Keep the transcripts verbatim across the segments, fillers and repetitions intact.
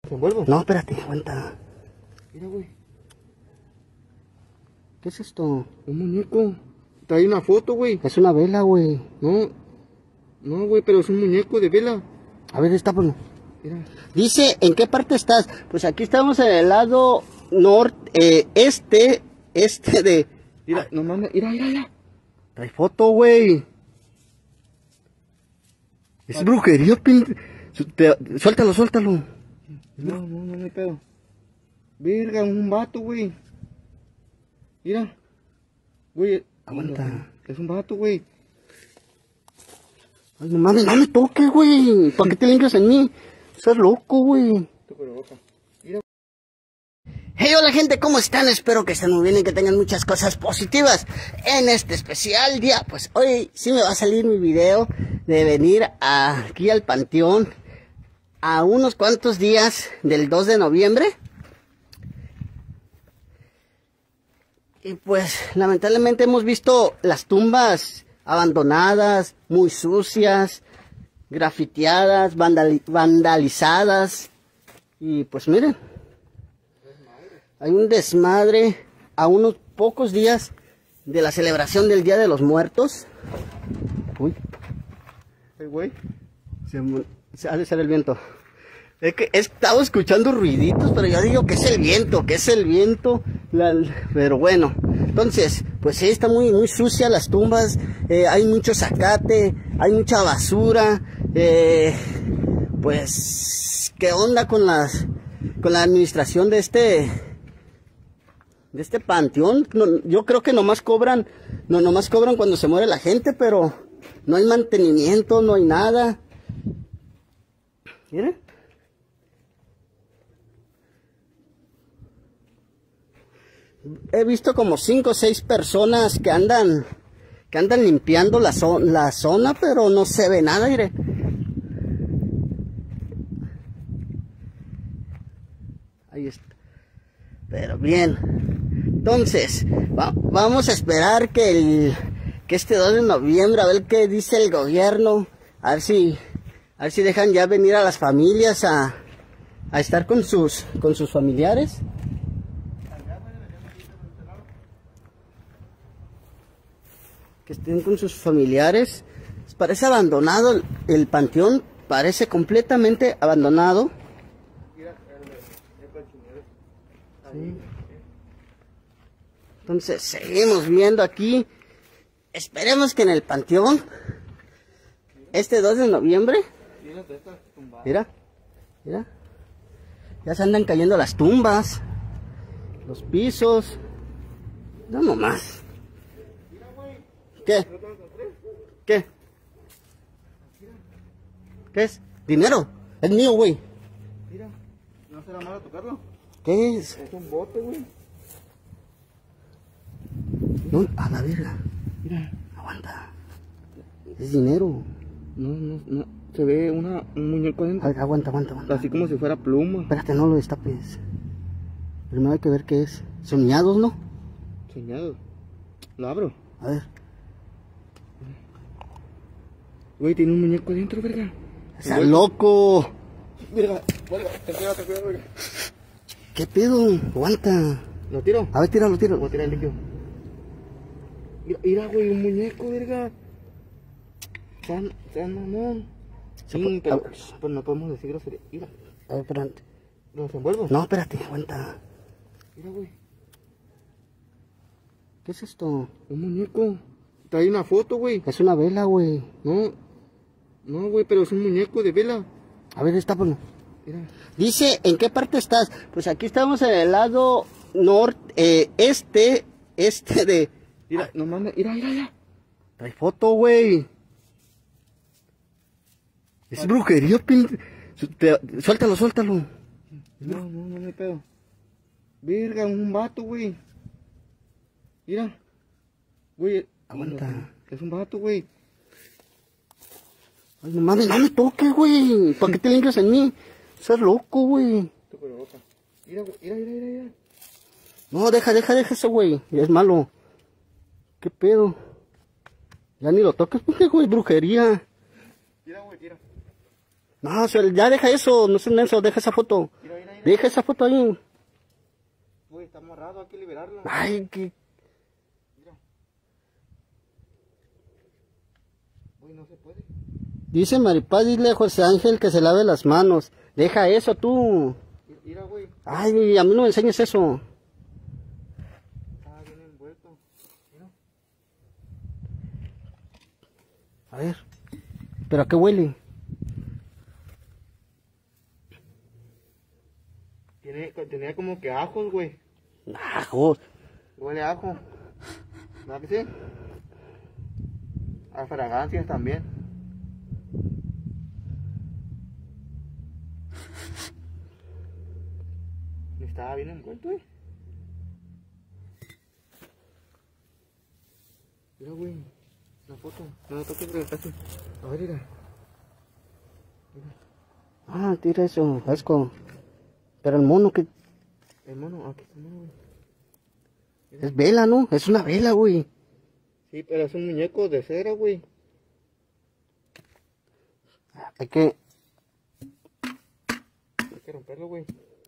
¿Te envuelvo? No, espérate, aguanta. Mira, güey. ¿Qué es esto? Un muñeco. Trae una foto, güey. Es una vela, güey. No. No, güey, pero es un muñeco de vela. A ver, estápalo. Mira. Dice, ¿en qué parte estás? Pues aquí estamos en el lado norte, eh, este, este de... Mira, no mames, mira, mira, mira. Trae foto, güey. Es brujería, pin... Te- Suéltalo, suéltalo. No, no, no me pedo. Verga, un vato, güey. Mira. Güey. Aguanta. Es un vato, güey. Ay, no mames, no me toques, güey. ¿Para qué te limpias en mí? Estás loco, güey. Mira. Hey, hola gente, ¿cómo están? Espero que estén muy bien y que tengan muchas cosas positivas en este especial día. Pues hoy sí me va a salir mi video de venir a- aquí al panteón a unos cuantos días del dos de noviembre. Y pues lamentablemente hemos visto las tumbas abandonadas, muy sucias, grafiteadas, vandali- vandalizadas. Y pues miren, hay un desmadre a unos pocos días de la celebración del Día de los Muertos. Uy, Hey, güey. se, mu- se ha de ser el viento. Es que he estado escuchando ruiditos, pero yo digo que es el viento, que es el viento. La- pero bueno, entonces, pues sí, está muy, muy sucia las tumbas. eh, hay mucho zacate, hay mucha basura. eh, pues, ¿qué onda con las, con la administración de este, de este panteón? No, yo creo que nomás cobran, no, nomás cobran cuando se muere la gente, pero no hay mantenimiento, no hay nada. Miren. He visto como cinco o seis personas que andan que andan limpiando la, zo- la zona, pero no se ve nada, mire. Ahí está. Pero bien. Entonces, va- vamos a esperar que el que este dos de noviembre, a ver qué dice el gobierno, a ver si a ver si dejan ya venir a las familias a, a estar con sus con sus familiares. Que estén con sus familiares. Parece abandonado el, el panteón, parece completamente abandonado. Sí. Entonces seguimos viendo aquí. Esperemos que en el panteón, este dos de noviembre, mira, mira, ya se andan cayendo las tumbas, los pisos, no nomás. ¿Qué? ¿Qué? ¿Qué es? ¿Dinero? Es mío, güey. Mira. ¿No será malo tocarlo? ¿Qué es? Es un bote, güey. No, a la verga. Mira. Aguanta. Es dinero. No, no, no. Se ve una, un muñeco A adentro. ver, aguanta, aguanta, aguanta. Así como si fuera pluma. Espérate, no lo destapes. Primero hay que ver qué es. Soñados, ¿no? Soñado. Lo abro. A ver. Güey, tiene un muñeco adentro, verga. ¡Está loco! Verga, verga. Ten cuidado, ten cuidado, verga. ¿Qué pedo? Aguanta. ¿Lo tiro? A ver, tíralo, Voy tíralo. a tirar el líquido. Mira, mira, güey, un muñeco, verga. Sean, sean mamón. Se Sí, pu- pero, a ver. pero no podemos decir grosería. Mira, A ver, espérate. ¿los envuelvo? No, espérate, aguanta. Mira, güey, ¿Qué es esto? un muñeco. Trae una foto, güey. Es una vela, güey. No, no, güey, pero es un muñeco de vela. A ver, estápalo. Mira. Dice, ¿en qué parte estás? Pues aquí estamos en el lado norte, eh, este, este de... Mira, no mames, mira, mira, mira. Trae foto, güey. Es brujería, pin... Te- Suéltalo, suéltalo. No, no, no me pedo. Verga, un vato, güey. Mira. Güey. Aguanta. Es un vato, güey. Ay, no mames, no me toques, güey. ¿Para qué te limpias en mí? Estás loco, güey. Mira, güey, mira, mira, mira, mira. No, deja, deja, deja eso, güey. Ya es malo. ¿Qué pedo? Ya ni lo toques, porque, güey, brujería. Mira, güey, mira. No, o sea, ya deja eso, no es eso, deja esa foto. Mira, mira. Deja esa foto ahí. Güey, está amarrado, hay que liberarlo. Ay, que... Mira. Güey, no se puede. Dice Maripaz, dile a José Ángel que se lave las manos. Deja eso tú. Mira, güey. Ay, a mí no me enseñes eso. Está bien envuelto. Mira. A ver. ¿Pero a qué huele? Tiene, tenía como que ajos, güey. Ajo. Huele a ajo. ¿Verdad que sí? A fragancias también. Estaba bien envuelto, güey. Mira, güey. La foto. No me toques casi. A ver, mira. Mira. Ah, tira eso, asco. Pero el mono que... El mono, aquí está el mono, güey. Es vela, ¿no? Es una vela, güey. Sí, pero es un muñeco de cera, güey. Hay que... Hay que romperlo, güey.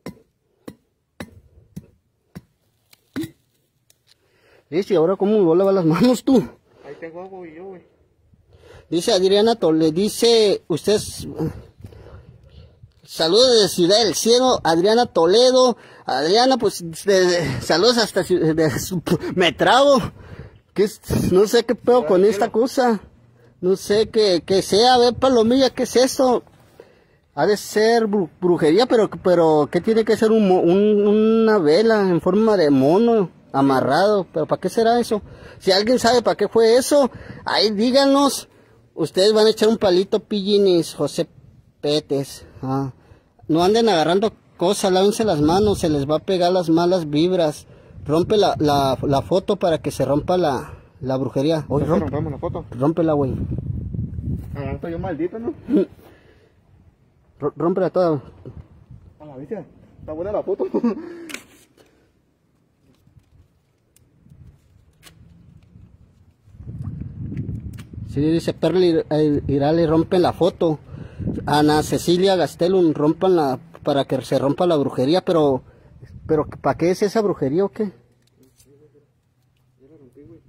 Dice, ¿y ahora cómo me voy a lavar las manos tú? Ahí tengo agua y yo, güey. Dice Adriana Toledo, dice, usted... Saludos desde Ciudad del Cielo, Adriana Toledo. Adriana, pues, de, de, saludos hasta de, de su, me trago. Que es, no sé qué pedo con esta cosa. No sé qué, qué sea. A ver, Palomilla, ¿qué es esto? Ha de ser bru, brujería, pero, pero, ¿qué tiene que ser un, un, una vela en forma de mono amarrado? ¿Pero para qué será eso? Si alguien sabe para qué fue eso, ahí díganos. Ustedes van a echar un palito, pillines, José Petes. Ah. No anden agarrando cosas, lávense las manos, se les va a pegar las malas vibras. Rompe la, la, la foto para que se rompa la, la brujería. Oye, rompe, rompemos la foto. Rómpela, güey. Ah, estoy yo maldito, ¿no? Rómpela toda. A la vista, está buena la foto. Sí, dice Perla Irale, rompe la foto. Ana Cecilia Gastelum, rompan la, para que se rompa la brujería, pero, pero ¿para qué es esa brujería o qué? Ya la rompí, güey.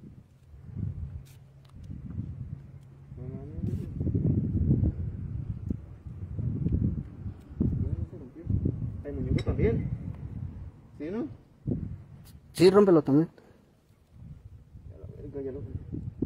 El muñeco también. ¿Sí, no? Sí, rómpelo también. Ya la verga, ya lo rompí.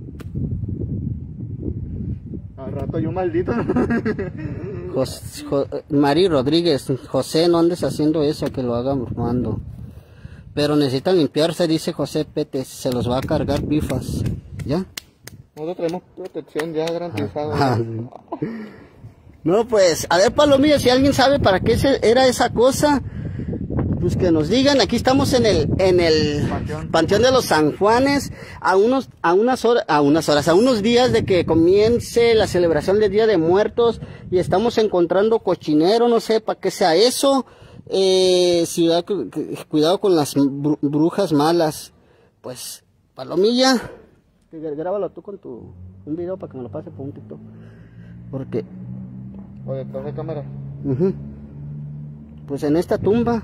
Al rato yo maldito. Jos, jo, Mari Rodríguez, José, no andes haciendo eso, que lo hagan mando. Pero necesitan limpiarse, dice José Pérez, se los va a cargar bifas. ¿Ya? Nosotros tenemos protección ya garantizada. Ah, sí. No, pues, a ver, Palomilla, si alguien sabe para qué era esa cosa, pues que nos digan. Aquí estamos en el en el Panteón, Panteón de los San Juanes, a unos a unas horas a unas horas, a unos días de que comience la celebración del Día de Muertos, y estamos encontrando cochinero, no sé para qué sea eso. Eh, ciudad, cuidado con las brujas malas. Pues, Palomilla, grábalo tú con tu un video para que me lo pase por un TikTok. Porque o detrás de cámara. Uh-huh. Pues en esta tumba,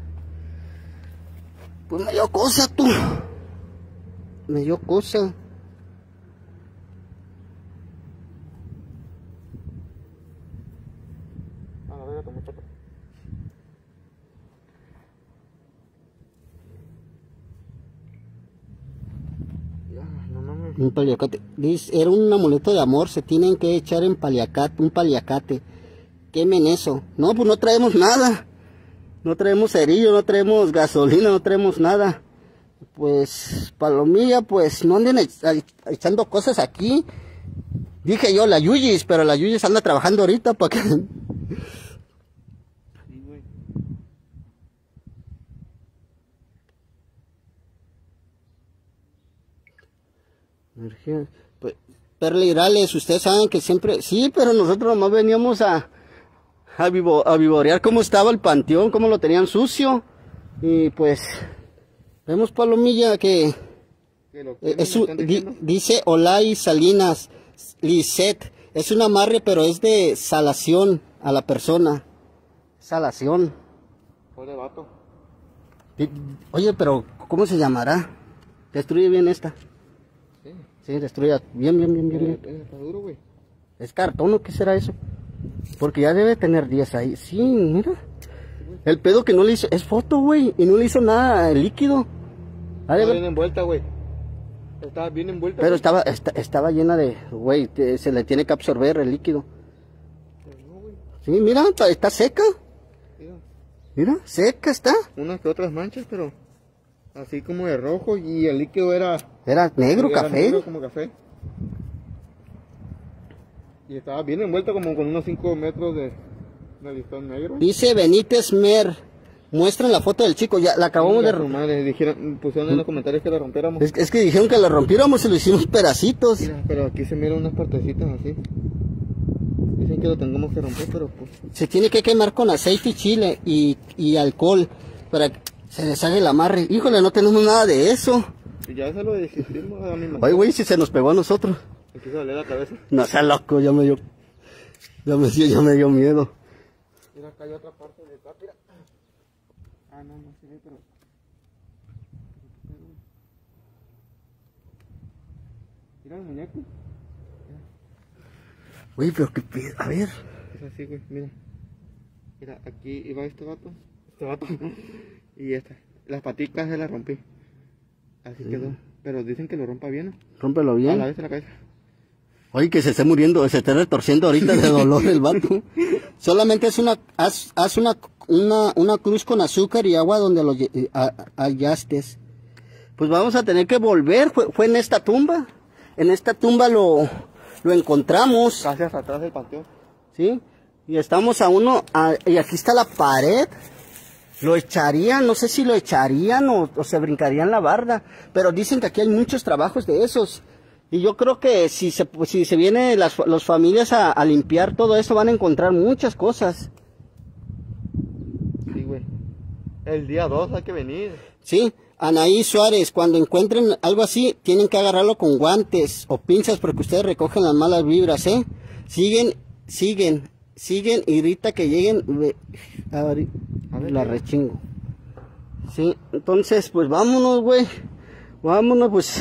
pues me dio cosa, tú. Me dio cosa. A la verga, tomé foto. Ya, no mames. Un paliacate. Dice, era un amuleto de amor, se tienen que echar en paliacate, un paliacate. Quemen eso. No, pues no traemos nada. No traemos cerillo, no traemos gasolina, no traemos nada. Pues, Palomilla, pues no anden echando cosas aquí. Dije yo, la Yuyis, pero la Yuyis anda trabajando ahorita para que... Sí, güey. Pues, Perla Irales, ustedes saben que siempre... Sí, pero nosotros nomás veníamos a... A, vivo, a vivorear cómo estaba el panteón, cómo lo tenían sucio. Y pues... Vemos, Palomilla, que... que lo eh, es un, di, dice Olay Salinas Lisset. Es un amarre, pero es de salación a la persona. Salación. Pobre vato. Y- Oye, pero ¿cómo se llamará? Destruye bien esta. Sí. Sí, destruye bien, bien, bien, bien, Eh, bien. eh, Está duro, güey. ¿Es cartón o qué será eso? Porque ya debe tener días ahí. Sí, mira. El pedo que no le hizo, es foto, güey, y no le hizo nada el líquido. Ha de Estaba haber- bien envuelta, güey. Estaba bien envuelta. Pero güey. estaba, esta- estaba llena de, güey, te- se le tiene que absorber el líquido. Pero no, güey. Sí, mira, está, está seca. Mira. Mira, seca está. Unas que otras manchas, pero así como de rojo y el líquido era Era negro, era café. negro como café. Y estaba bien envuelta como con unos cinco metros de, de listón negro. Dice Benítez Mer. Muestran la foto del chico, ya la acabamos de Chinga su romper. madre, dijeron, pusieron en los comentarios que la rompiéramos. Es, es que dijeron que la rompiéramos y lo hicimos pedacitos. Mira, pero aquí se miran unas partecitas así. Dicen que lo tengamos que romper, pero pues... Se tiene que quemar con aceite y chile y, y alcohol para que se deshaga el amarre. Híjole, no tenemos nada de eso. Ya se lo desistimos a mi mamá. Oye, güey, si se nos pegó a nosotros. Me quiso doler la cabeza. No sea loco, ya me dio, ya me, ya me dio miedo. Mira, acá hay otra parte de acá, mira. Ah, no, no se ve, pero... Mira el muñeco. Güey, pero qué pedo, a ver. Es así, güey, mira. Mira, aquí iba este vato. Este vato. Y esta. Las paticas se las rompí. Así Sí. quedó. Pero dicen que lo rompa bien, ¿no? Rómpelo A la bien. vez en la cabeza. Oye, que se esté muriendo, se esté retorciendo ahorita de dolor el vato. Solamente es una, haz, haz una, una, una cruz con azúcar y agua donde lo lle- eh, a- a- hallaste. Pues vamos a tener que volver, fue, fue en esta tumba. En esta tumba lo, lo encontramos, Casi hasta atrás del panteón. ¿sí? Y estamos a uno, a- y aquí está la pared. Lo echarían, no sé si lo echarían o, o se brincarían la barda, pero dicen que aquí hay muchos trabajos de esos. Y yo creo que si se, pues, si se vienen las, las familias a, a limpiar todo eso, van a encontrar muchas cosas. Sí, güey. El día dos hay que venir. Sí, Anaí Suárez, cuando encuentren algo así, tienen que agarrarlo con guantes o pinzas porque ustedes recogen las malas vibras, ¿eh? Siguen, siguen, siguen y ahorita que lleguen, ve- a ver, A ver, la ¿qué? rechingo. Sí, entonces, pues vámonos, güey. Vámonos, pues.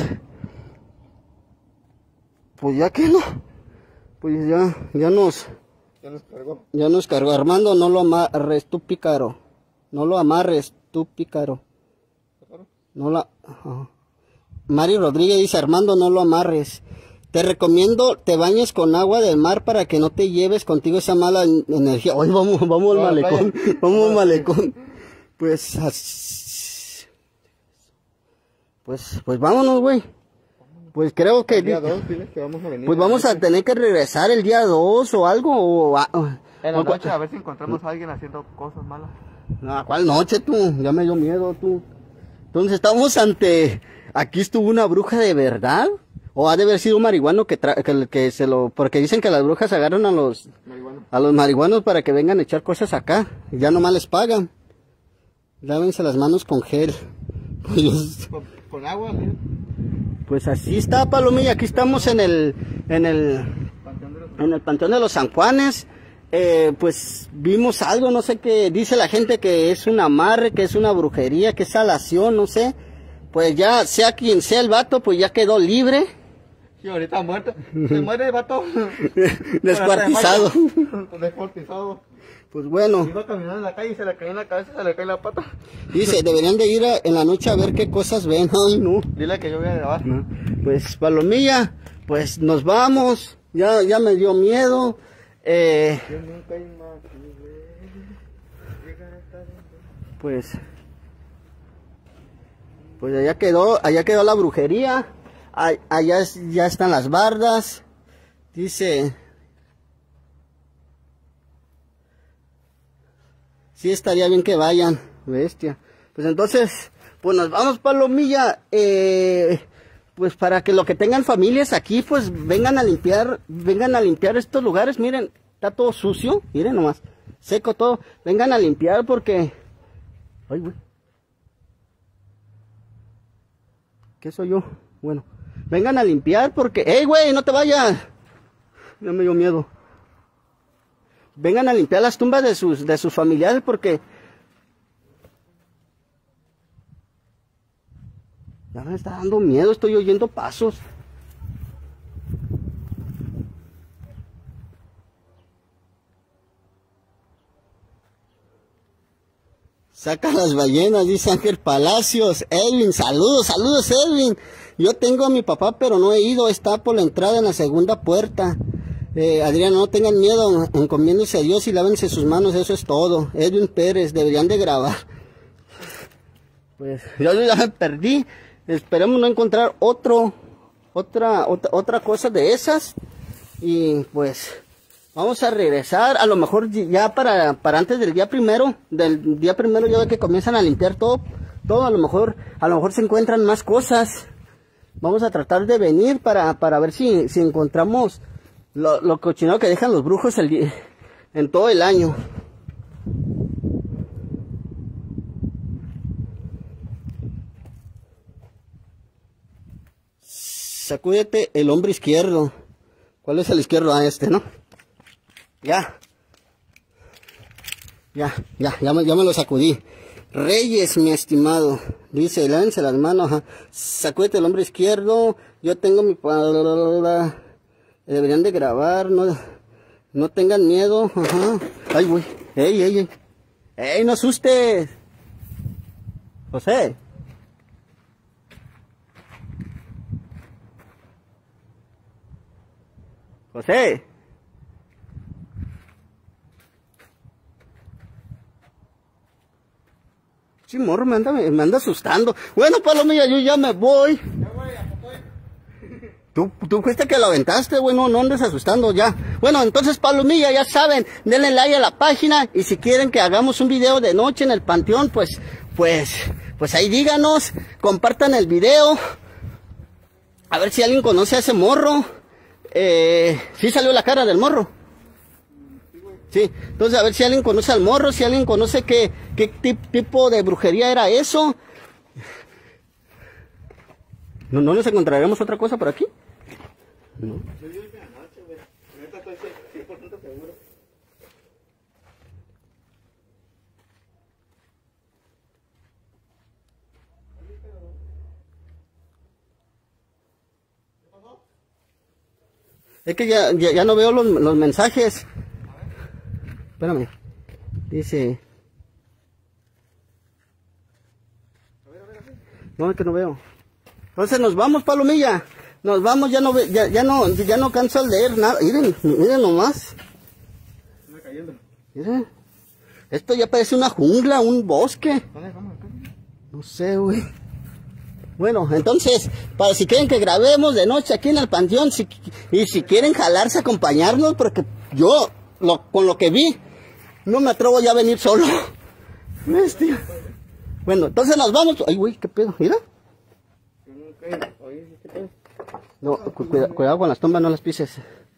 Pues ya que no. Pues ya, ya nos, Ya nos cargó. ya nos cargó. Armando, no lo amarres, tú pícaro. No lo amarres, tú pícaro. No la... ajá. Mari Rodríguez dice, Armando, no lo amarres. Te recomiendo te bañes con agua del mar para que no te lleves contigo esa mala en- energía. Hoy vamos, vamos al No, malecón. playa. Vamos al malecón. Pues, as- pues, pues vámonos, güey. Pues creo que... El día dos, diles que vamos a venir. Pues vamos a tener que regresar el día dos o algo. O, a- En la o- noche a ver si encontramos a alguien haciendo cosas malas. No, ¿cuál noche tú? Ya me dio miedo tú. Entonces estamos ante... Aquí estuvo una bruja de verdad. O ha de haber sido un marihuano que, tra- que, que se lo... Porque dicen que las brujas agarran a los... Marihuana. A los marihuanos para que vengan a echar cosas acá. Y ya nomás les pagan. Lávense las manos con gel. Pues, Con, con agua, mira. pues así está, Palomilla. Aquí estamos en el... En el... Panteón de los... En el Panteón de los San Juanes. Eh, pues vimos algo, no sé qué. Dice la gente que es un amarre, que es una brujería, que es salación, no sé. Pues ya, sea quien sea el vato, pues ya quedó libre. Sí, ahorita muerto. Se muere el vato. Descuartizado. Descuartizado. Pues bueno, Iba caminando en la calle y se le cayó en la cabeza y se le cae la pata. dice, deberían de ir a- en la noche a ver qué cosas ven. Ay, no. Dile que yo voy a grabar. No. Pues Palomilla, pues nos vamos. Ya, ya me dio miedo. Eh, Yo nunca imaginé llegar hasta donde... pues, pues allá quedó, allá quedó la brujería. A- allá es- ya están las bardas. Dice, sí estaría bien que vayan, bestia. Pues entonces, pues nos vamos, Palomilla. Eh, pues para que lo que tengan familias aquí, pues vengan a limpiar, vengan a limpiar estos lugares. Miren, está todo sucio, miren nomás, seco todo. Vengan a limpiar porque... Ay, güey. ¿Qué soy yo? Bueno, vengan a limpiar porque... ¡Ey, güey, no te vayas! Ya me dio miedo. Vengan a limpiar las tumbas de sus, de sus familiares porque... Ya me está dando miedo, estoy oyendo pasos. Saca las ballenas, dice Ángel Palacios. Edwin, saludos, saludos Edwin. Yo tengo a mi papá, pero no he ido, está por la entrada en la segunda puerta. Eh, Adrián, no tengan miedo, encomiéndose a Dios y lávense sus manos, eso es todo. Edwin Pérez, deberían de grabar. Pues yo ya me perdí. Esperemos no encontrar otro, otra, otra, otra cosa de esas. Y pues vamos a regresar, a lo mejor ya para, para antes del día primero, del día primero ya ve que comienzan a limpiar todo, todo, a lo mejor, a lo mejor se encuentran más cosas. Vamos a tratar de venir para, para ver si, si encontramos lo, lo cochinado que dejan los brujos el, en todo el año. Sacúdete el hombro izquierdo. ¿Cuál es el izquierdo? Ah, este, ¿no? Ya. Ya, ya, ya me, ya me lo sacudí. Reyes, mi estimado. Dice, lávense las manos. Ajá. Sacúdete el hombro izquierdo. Yo tengo mi... Deberían de grabar. No, no tengan miedo. Ajá. Ay, güey. Ey, ey, ey. Ey, no asustes. José. José. Sí, morro, me anda, me anda asustando. Bueno, Palomilla, yo ya me voy. Ya, güey, ¿a poco? Tú, tú fuiste que lo aventaste, güey, no, no andes asustando ya. Bueno, entonces, Palomilla, ya saben, denle like a la página. Y si quieren que hagamos un video de noche en el panteón, pues, pues, pues ahí díganos. Compartan el video. A ver si alguien conoce a ese morro. Eh, sí salió la cara del morro. Sí, entonces a ver si alguien conoce al morro, si alguien conoce qué, qué tip, tipo de brujería era eso. ¿No, no nos encontraremos otra cosa por aquí? No. Es que ya, ya, ya no veo los, los mensajes. Espérame. Dice. No, es que no veo. Entonces nos vamos, Palomilla. Nos vamos, ya no ve, ya, ya no, ya no canso al leer nada. Miren, miren nomás. Miren. Esto ya parece una jungla, un bosque. No sé, güey. Bueno, entonces, para si quieren que grabemos de noche aquí en el panteón, si, y si quieren jalarse, acompañarnos, porque yo, lo, con lo que vi, no me atrevo ya a venir solo. Bestia. Bueno, entonces nos vamos. Ay, güey, qué pedo, mira. No, cuida, cuidado con las tumbas, no las pises.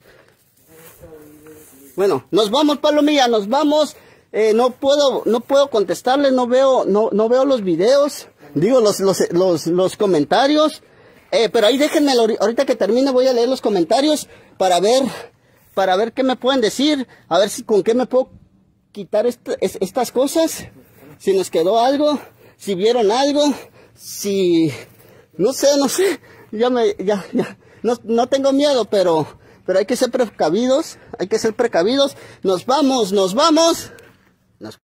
Bueno, nos vamos, Palomilla, nos vamos. Eh, no puedo, no puedo contestarles, no veo, no, no veo los videos. Digo, los, los, los, los comentarios, eh, pero ahí déjenme, ahorita que termine voy a leer los comentarios para ver, para ver qué me pueden decir, a ver si con qué me puedo quitar esta, es, estas cosas, si nos quedó algo, si vieron algo, si, no sé, no sé, ya me, ya, ya, no, no tengo miedo, pero, pero hay que ser precavidos, hay que ser precavidos, nos vamos, nos vamos. Nos